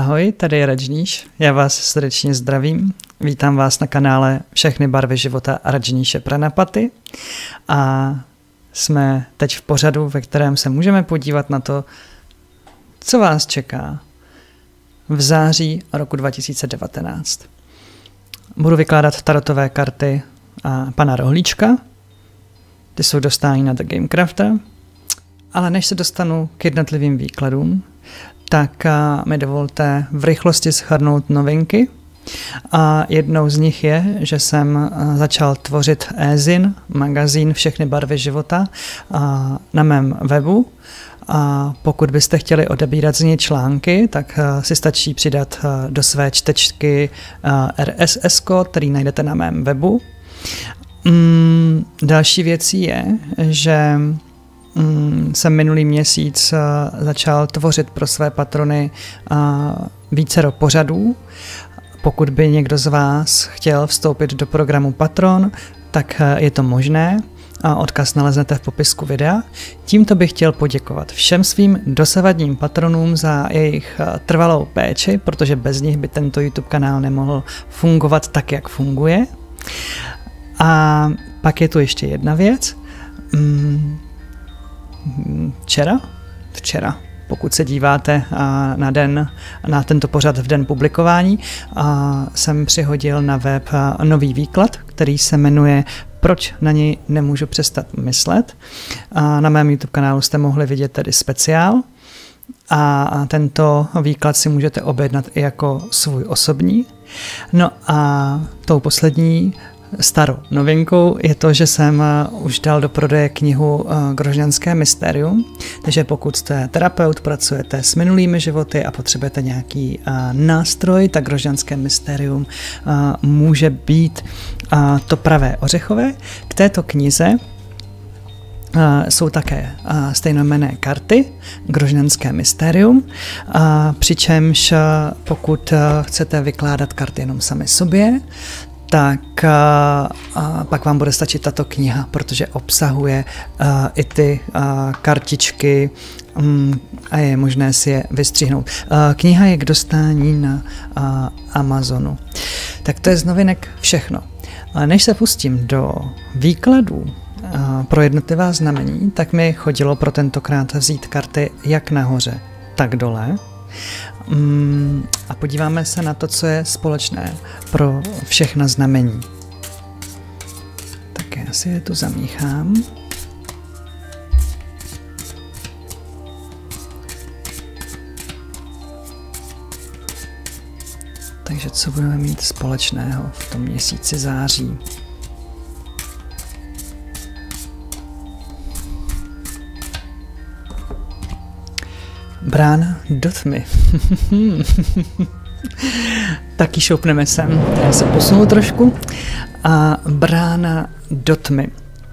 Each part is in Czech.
Ahoj, tady je Rajníš, já vás srdečně zdravím, vítám vás na kanále Všechny barvy života Rajníše Pranapaty a jsme teď v pořadu, ve kterém se můžeme podívat na to, co vás čeká v září roku 2019. Budu vykládat tarotové karty pana Rohlíčka, ty jsou dostání na The Game Crafter, ale než se dostanu k jednotlivým výkladům, tak mi dovolte v rychlosti shrnout novinky. A jednou z nich je, že jsem začal tvořit e-zin, magazín Všechny barvy života na mém webu. A pokud byste chtěli odebírat z něj články, tak si stačí přidat do své čtečky RSS kód, který najdete na mém webu. Další věcí je, že jsem minulý měsíc začal tvořit pro své patrony vícero pořadů. Pokud by někdo z vás chtěl vstoupit do programu Patron, tak je to možné. Odkaz naleznete v popisku videa. Tímto bych chtěl poděkovat všem svým dosavadním patronům za jejich trvalou péči, protože bez nich by tento YouTube kanál nemohl fungovat tak, jak funguje. A pak je tu ještě jedna věc. Včera, pokud se díváte na tento pořad v den publikování, jsem přihodil na web nový výklad, který se jmenuje Proč na něj nemůžu přestat myslet. Na mém YouTube kanálu jste mohli vidět tedy speciál a tento výklad si můžete objednat i jako svůj osobní. No a tou poslední starou novinkou je to, že jsem už dal do prodeje knihu Grožňanské mystérium, takže pokud jste terapeut, pracujete s minulými životy a potřebujete nějaký nástroj, tak Grožňanské mystérium může být to pravé ořechové. K této knize jsou také stejnojmenné karty, Grožňanské mystérium, přičemž pokud chcete vykládat karty jenom sami sobě, tak pak vám bude stačit tato kniha, protože obsahuje i ty kartičky a je možné si je vystřihnout. Kniha je k dostání na Amazonu. Tak to je z novinek všechno. Než se pustím do výkladů pro jednotlivá znamení, tak mi chodilo pro tentokrát vzít karty jak nahoře, tak dole. A podíváme se na to, co je společné pro všechna znamení. Tak já si je tu zamíchám. Takže co budeme mít společného v tom měsíci září? Brána do tmy. Taky šoupneme sem. Já se posunu trošku. A brána do tmy.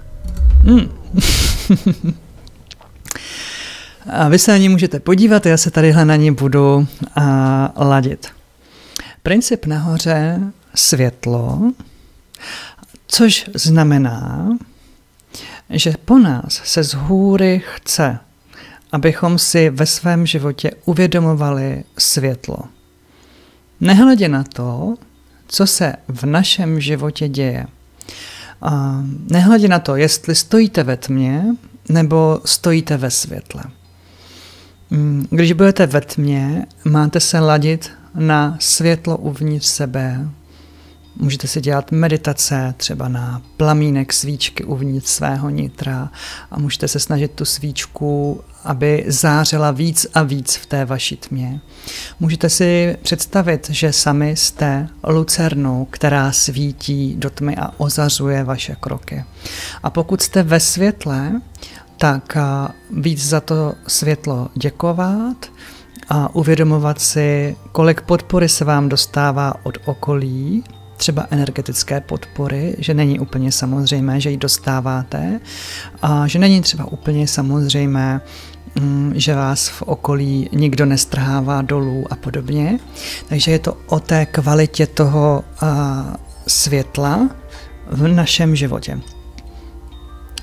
A vy se na ní můžete podívat, já se tadyhle na ní budu ladit. Princip nahoře světlo, což znamená, že po nás se z hůry chce, abychom si ve svém životě uvědomovali světlo. Nehledě na to, co se v našem životě děje. Nehledě na to, jestli stojíte ve tmě, nebo stojíte ve světle. Když budete ve tmě, máte se ladit na světlo uvnitř sebe. Můžete si dělat meditace třeba na plamínek svíčky uvnitř svého nitra a můžete se snažit tu svíčku, aby zářila víc a víc v té vaší tmě. Můžete si představit, že sami jste lucernou, která svítí do tmy a ozařuje vaše kroky. A pokud jste ve světle, tak víc za to světlo děkovat a uvědomovat si, kolik podpory se vám dostává od okolí, třeba energetické podpory, že není úplně samozřejmé, že ji dostáváte a že není třeba úplně samozřejmé, že vás v okolí nikdo nestrhává dolů a podobně. Takže je to o té kvalitě toho světla v našem životě.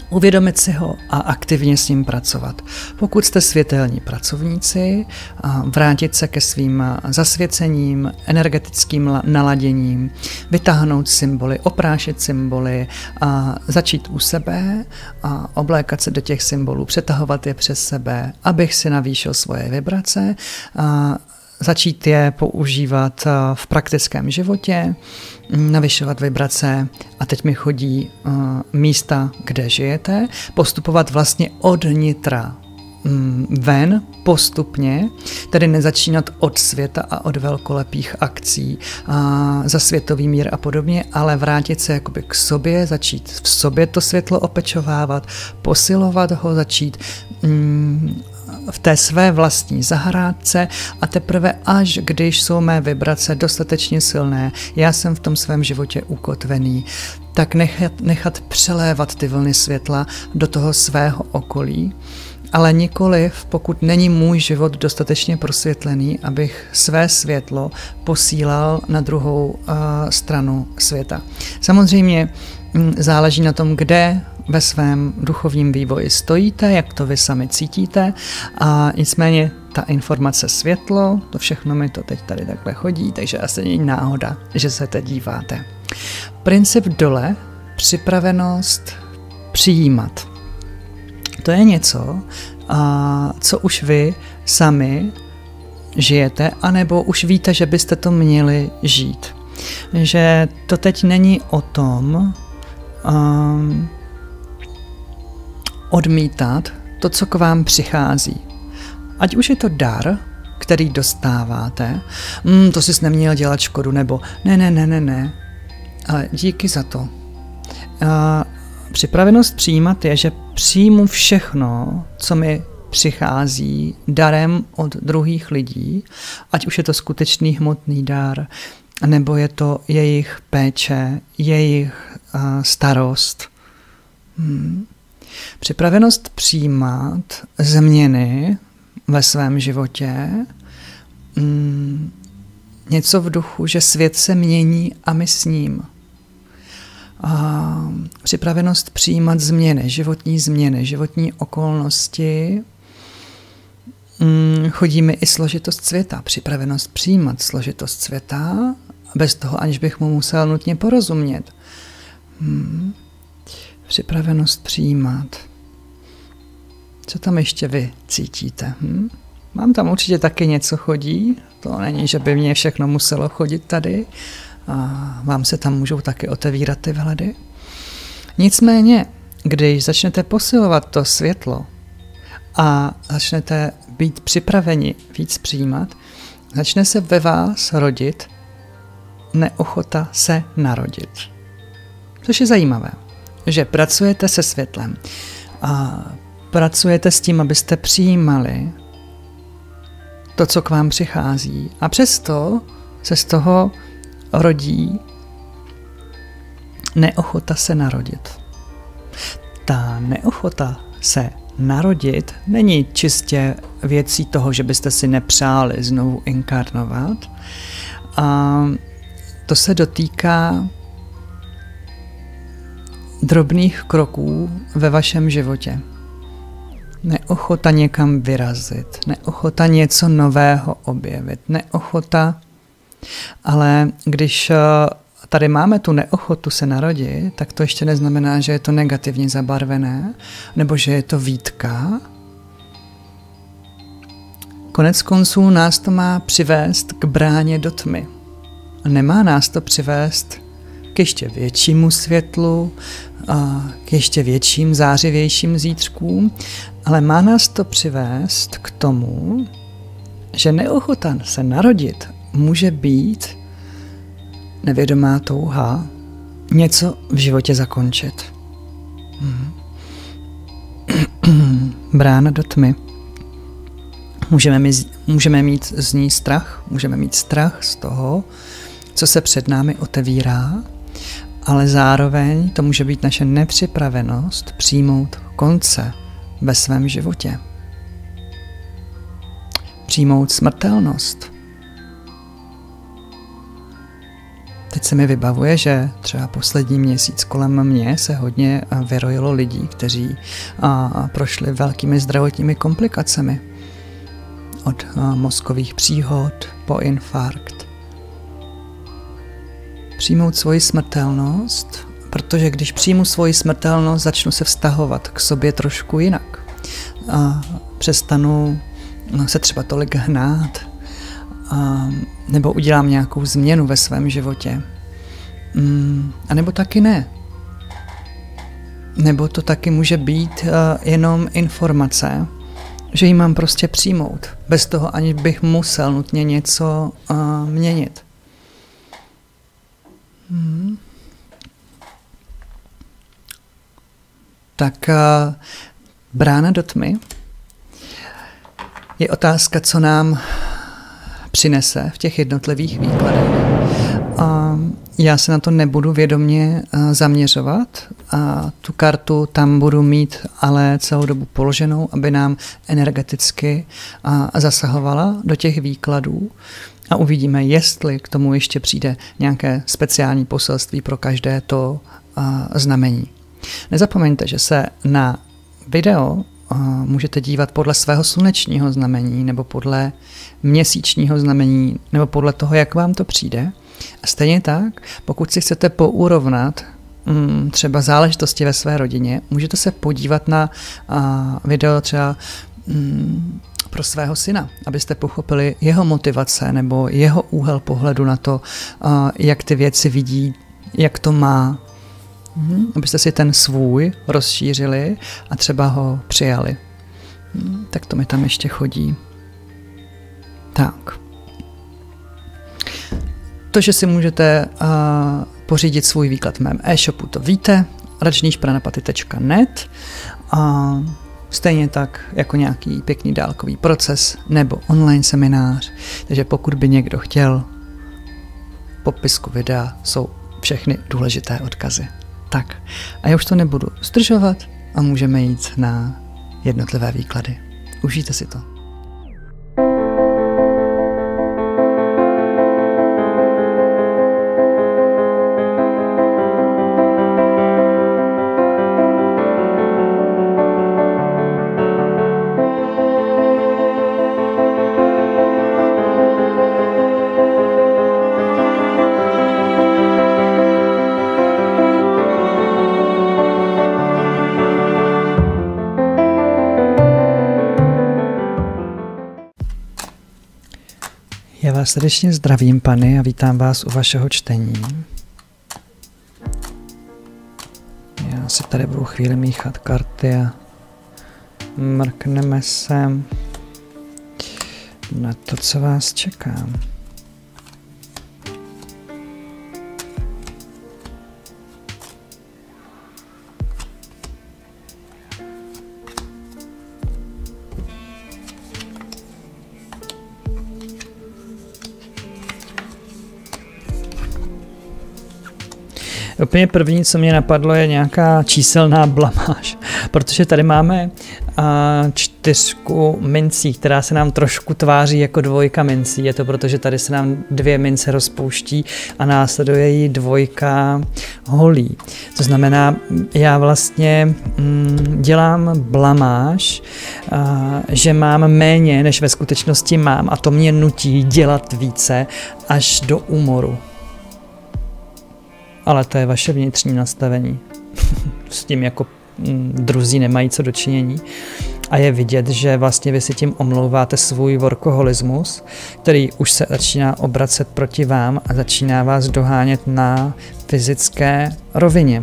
Uvědomit si ho a aktivně s ním pracovat. Pokud jste světelní pracovníci, vrátit se ke svým zasvěcením, energetickým naladěním, vytáhnout symboly, oprášit symboly, začít u sebe a oblékat se do těch symbolů, přetahovat je přes sebe, abych si navýšil svoje vibrace, začít je používat v praktickém životě, navyšovat vibrace a teď mi chodí místa, kde žijete, postupovat vlastně od nitra ven postupně, tedy nezačínat od světa a od velkolepých akcí za světový mír a podobně, ale vrátit se jakoby k sobě, začít v sobě to světlo opečovávat, posilovat ho, začít v té své vlastní zahrádce a teprve až když jsou mé vibrace dostatečně silné, já jsem v tom svém životě ukotvený, tak nechat přelévat ty vlny světla do toho svého okolí, ale nikoliv, pokud není můj život dostatečně prosvětlený, abych své světlo posílal na druhou stranu světa. Samozřejmě záleží na tom, kde ve svém duchovním vývoji stojíte, jak to vy sami cítíte a nicméně ta informace světlo, to všechno mi to teď tady takhle chodí, takže asi není náhoda, že se teď díváte. Princip dole, připravenost přijímat. To je něco, co už vy sami žijete, anebo už víte, že byste to měli žít. Že to teď není o tom odmítat to, co k vám přichází. Ať už je to dar, který dostáváte, to jsi neměl dělat škodu, nebo ne, ale díky za to. Připravenost přijímat je, že přijmu všechno, co mi přichází darem od druhých lidí, ať už je to skutečný hmotný dar, nebo je to jejich péče, jejich starost. Připravenost přijímat změny ve svém životě, něco v duchu, že svět se mění a my s ním. Připravenost přijímat změny, životní okolnosti, chodí mi i složitost světa, připravenost přijímat složitost světa, bez toho, aniž bych mu musel nutně porozumět. Připravenost přijímat. Co tam ještě vy cítíte? Mám tam určitě taky něco chodí, to není, že by mě všechno muselo chodit tady, a vám se tam můžou taky otevírat ty vhledy. Nicméně, když začnete posilovat to světlo a začnete být připraveni víc přijímat, začne se ve vás rodit neochota se narodit. Což je zajímavé, že pracujete se světlem a pracujete s tím, abyste přijímali to, co k vám přichází. A přesto se z toho rodí neochota se narodit. Ta neochota se narodit není čistě věcí toho, že byste si nepřáli znovu inkarnovat. A to se dotýká drobných kroků ve vašem životě. Neochota někam vyrazit, neochota něco nového objevit, neochota, ale když tady máme tu neochotu se narodit, tak to ještě neznamená, že je to negativně zabarvené, nebo že je to výtka. Konec konců nás to má přivést k bráně do tmy. Nemá nás to přivést k ještě většímu světlu, k ještě větším zářivějším zítřkům, ale má nás to přivést k tomu, že neochota se narodit může být nevědomá touha něco v životě zakončit. Brána do tmy. Můžeme mít z ní strach, můžeme mít strach z toho, co se před námi otevírá, ale zároveň to může být naše nepřipravenost přijmout konce ve svém životě. Přijmout smrtelnost. teď se mi vybavuje, že třeba poslední měsíc kolem mě se hodně vyrojilo lidí, kteří prošli velkými zdravotními komplikacemi. Od mozkových příhod po infarkt. Přijmout svoji smrtelnost, protože když přijmu svoji smrtelnost, začnu se vztahovat k sobě trošku jinak. Přestanu se třeba tolik hnát, nebo udělám nějakou změnu ve svém životě. A nebo taky ne. Nebo to taky může být jenom informace, že ji mám prostě přijmout, bez toho, aniž bych musel nutně něco měnit. Tak brána do tmy je otázka, co nám přinese v těch jednotlivých výkladech. Já se na to nebudu vědomě zaměřovat a tu kartu tam budu mít ale celou dobu položenou, aby nám energeticky zasahovala do těch výkladů a uvidíme, jestli k tomu ještě přijde nějaké speciální poselství pro každé to znamení. Nezapomeňte, že se na video můžete dívat podle svého slunečního znamení nebo podle měsíčního znamení nebo podle toho, jak vám to přijde. A stejně tak, pokud si chcete pourovnat třeba záležitosti ve své rodině, můžete se podívat na video třeba pro svého syna, abyste pochopili jeho motivace nebo jeho úhel pohledu na to, jak ty věci vidí, jak to má. Abyste si ten svůj rozšířili a třeba ho přijali. Tak to mi tam ještě chodí. Tak. To, že si můžete pořídit svůj výklad v mém e-shopu, to víte, rajnishpranapaty.net. Stejně tak jako nějaký pěkný dálkový proces nebo online seminář. Takže pokud by někdo chtěl, v popisku videa jsou všechny důležité odkazy. Tak, a já už to nebudu zdržovat a můžeme jít na jednotlivé výklady. Užijte si to. Já vás srdečně zdravím, Pany, a vítám vás u vašeho čtení. Já si tady budu chvíli míchat karty a mrkneme se na to, co vás čeká. Úplně první, co mě napadlo, je nějaká číselná blamáž, protože tady máme 4 mincí, která se nám trošku tváří jako 2 mincí. Je to proto, že tady se nám 2 mince rozpouští a následuje jí 2 holí. To znamená, já vlastně dělám blamáž, že mám méně, než ve skutečnosti mám, a to mě nutí dělat více až do úmoru. Ale to je vaše vnitřní nastavení. S tím jako druzí nemají co dočinění. A je vidět, že vlastně vy si tím omlouváte svůj workoholismus, který už se začíná obracet proti vám a začíná vás dohánět na fyzické rovině.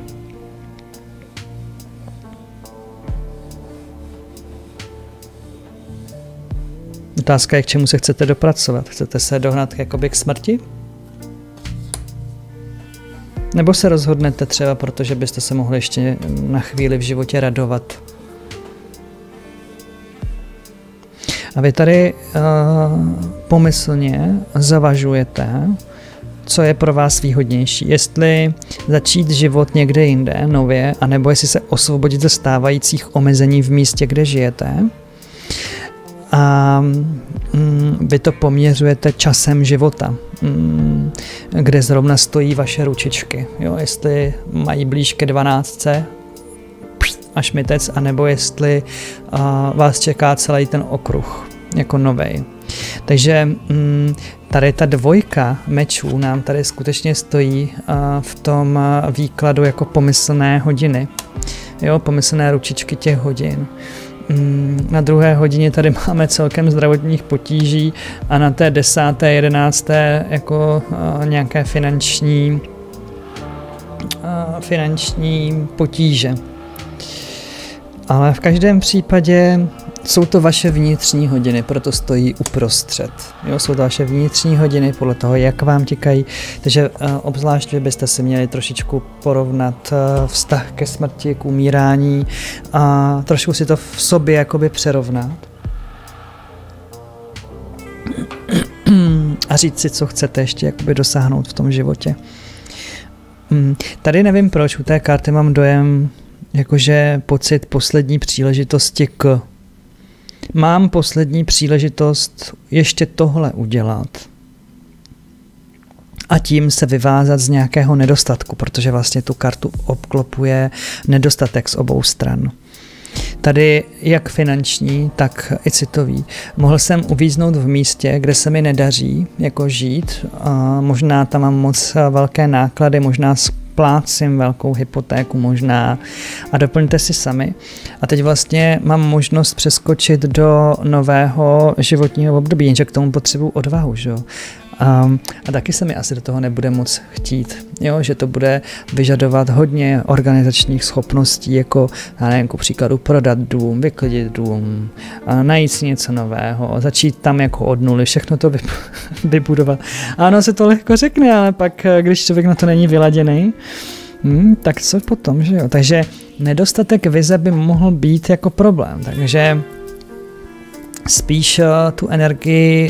Otázka je, k čemu se chcete dopracovat. Chcete se dohnat jakoby k smrti? Nebo se rozhodnete třeba, protože byste se mohli ještě na chvíli v životě radovat. A vy tady pomyslně zavažujete, co je pro vás výhodnější. Jestli začít život někde jinde, nově, anebo jestli se osvobodit ze stávajících omezení v místě, kde žijete. A vy to poměřujete časem života, kde zrovna stojí vaše ručičky. Jo? Jestli mají blíž ke 12 a šmitec, anebo jestli vás čeká celý ten okruh jako novej. Takže tady ta dvojka mečů nám tady skutečně stojí v tom výkladu jako pomyslné hodiny. Jo, pomyslné ručičky těch hodin. Na druhé hodině tady máme celkem zdravotních potíží a na té 10., 11. jako nějaké finanční potíže. Ale v každém případě jsou to vaše vnitřní hodiny, proto stojí uprostřed. Jo, jsou to vaše vnitřní hodiny podle toho, jak vám tikají. Takže obzvlášť vy byste si měli trošičku porovnat vztah ke smrti, k umírání a trošku si to v sobě jakoby přerovnat. A říct si, co chcete ještě jakoby dosáhnout v tom životě. Tady nevím proč, u té karty mám dojem, jakože pocit poslední příležitosti k. Mám poslední příležitost ještě tohle udělat a tím se vyvázat z nějakého nedostatku, protože vlastně tu kartu obklopuje nedostatek z obou stran. Tady jak finanční, tak i citový. Mohl jsem uvíznout v místě, kde se mi nedaří jako žít. A možná tam mám moc velké náklady, možná splácím velkou hypotéku možná a doplňte si sami. A teď vlastně mám možnost přeskočit do nového životního období, jenže k tomu potřebuji odvahu, že jo. A taky se mi asi do toho nebude moc chtít, jo? Že to bude vyžadovat hodně organizačních schopností, jako, já nevím, ku příkladu prodat dům, vyklidit dům, najít si něco nového, začít tam jako od nuly, všechno to vybudovat. Ano, se to lehko řekne, ale pak, když člověk na to není vyladěný, tak co potom, že jo? Takže nedostatek vize by mohl být jako problém, takže spíš tu energii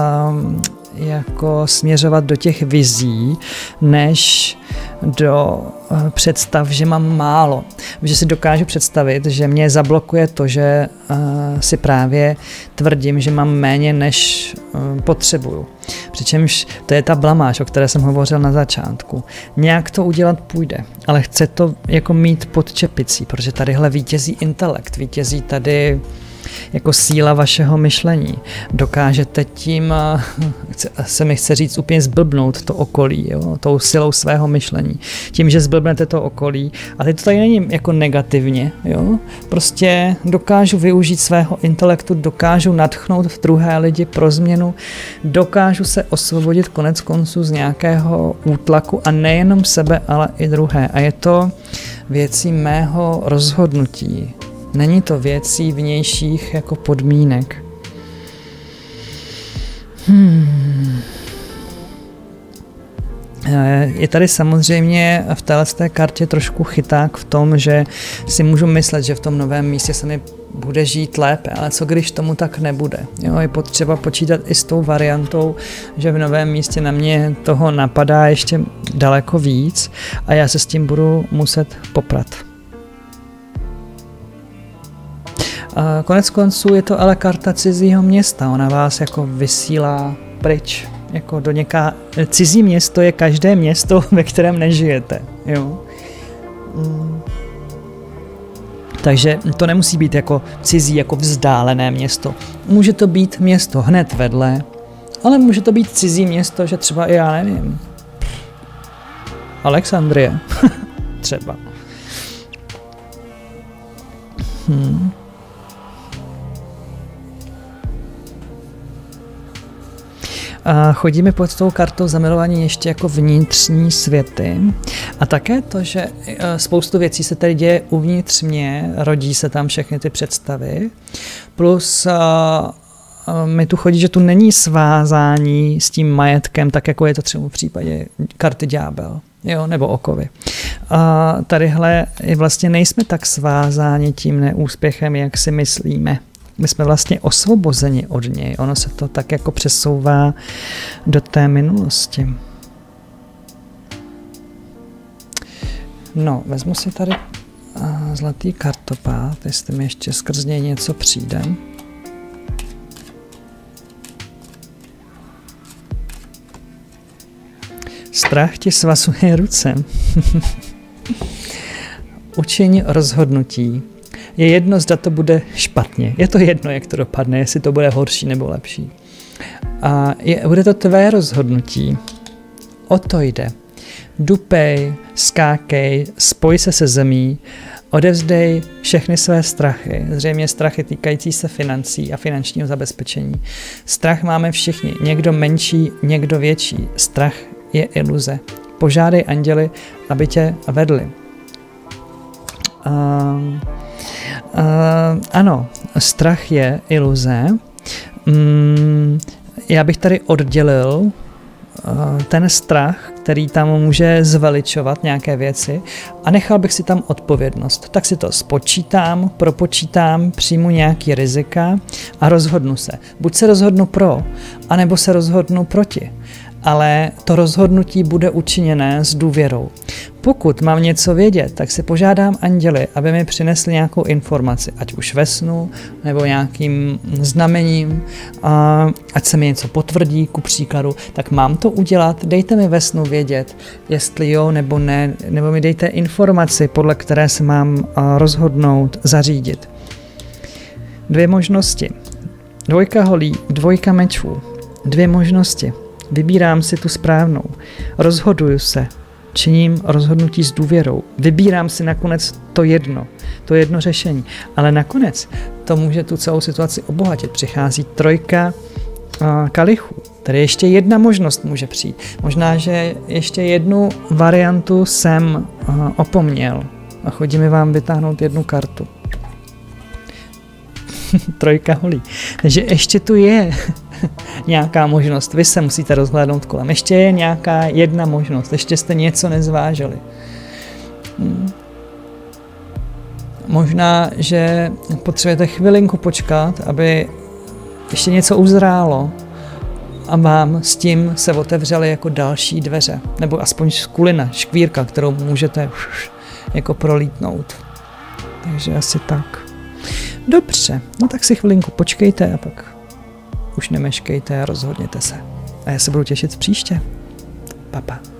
jako směřovat do těch vizí, než do představ, že mám málo. Že si dokážu představit, že mě zablokuje to, že si právě tvrdím, že mám méně, než potřebuju. Přičemž to je ta blamáž, o které jsem hovořil na začátku. Nějak to udělat půjde, ale chce to jako mít pod čepicí, protože tadyhle vítězí intelekt, vítězí tady jako síla vašeho myšlení. Dokážete tím, se mi chce říct, úplně zblbnout to okolí, jo, tou silou svého myšlení. Tím, že zblbnete to okolí. A teď to tady není jako negativně, jo. Prostě dokážu využít svého intelektu, dokážu nadchnout druhé lidi pro změnu, dokážu se osvobodit konec konců z nějakého útlaku a nejenom sebe, ale i druhé. A je to věcí mého rozhodnutí. Není to věcí vnějších jako podmínek. Je tady samozřejmě v této kartě trošku chyták v tom, že si můžu myslet, že v tom novém místě se mi bude žít lépe, ale co když tomu tak nebude? Jo, je potřeba počítat i s tou variantou, že v novém místě na mě toho napadá ještě daleko víc a já se s tím budu muset poprat. Konec konců je to ale karta cizího města, ona vás jako vysílá pryč, jako do něká. Cizí město je každé město, ve kterém nežijete, jo. Takže to nemusí být jako cizí, jako vzdálené město. Může to být město hned vedle, ale může to být cizí město, že třeba i já nevím. Alexandrie, třeba. A chodíme pod tou kartou zamilovaní ještě jako vnitřní světy. A také to, že spoustu věcí se tady děje uvnitř mě, rodí se tam všechny ty představy. Plus mi tu chodí, že tu není svázání s tím majetkem, tak jako je to třeba v případě karty ďábel, jo, nebo okovy. A tadyhle vlastně nejsme tak svázáni tím neúspěchem, jak si myslíme. My jsme vlastně osvobozeni od něj. Ono se to tak jako přesouvá do té minulosti. No, vezmu si tady zlatý kartopát, jestli mi ještě skrz něj něco přijde. Strach ti svazuje ruce. Učiň rozhodnutí. Je jedno, zda to bude špatně. Je to jedno, jak to dopadne, jestli to bude horší nebo lepší. A bude to tvé rozhodnutí. O to jde. Dupej, skákej, spoj se se zemí, odevzdej všechny své strachy, zřejmě strachy týkající se financí a finančního zabezpečení. Strach máme všichni, někdo menší, někdo větší. Strach je iluze. Požádej anděly, aby tě vedli. Ano, strach je iluze. Já bych tady oddělil ten strach, který tam může zveličovat nějaké věci a nechal bych si tam odpovědnost. Tak si to spočítám, propočítám, přijmu nějaký rizika a rozhodnu se. Buď se rozhodnu pro, anebo se rozhodnu proti. Ale to rozhodnutí bude učiněné s důvěrou. Pokud mám něco vědět, tak si požádám anděly, aby mi přinesli nějakou informaci, ať už ve snu, nebo nějakým znamením, ať se mi něco potvrdí, ku příkladu, tak mám to udělat, dejte mi ve snu vědět, jestli jo nebo ne, nebo mi dejte informaci, podle které se mám rozhodnout, zařídit. 2 možnosti. 2 holí, 2 mečů. 2 možnosti. Vybírám si tu správnou. Rozhoduju se. Činím rozhodnutí s důvěrou. Vybírám si nakonec to jedno řešení. Ale nakonec to může tu celou situaci obohatit. Přichází 3 kalichů. Tady ještě 1 možnost může přijít. Možná, že ještě 1 variantu jsem opomněl. A chodí mi vám vytáhnout 1 kartu. 3 holí. Takže ještě tu je nějaká možnost. Vy se musíte rozhlédnout kolem. Ještě je nějaká 1 možnost. Ještě jste něco nezvážili. Možná, že potřebujete chvilinku počkat, aby ještě něco uzrálo a vám s tím se otevřely jako další dveře. Nebo aspoň skulina, škvírka, kterou můžete jako prolítnout. Takže asi tak. Dobře, no tak si chvilinku počkejte a pak už nemeškejte a rozhodněte se. A já se budu těšit příště. Pa, pa.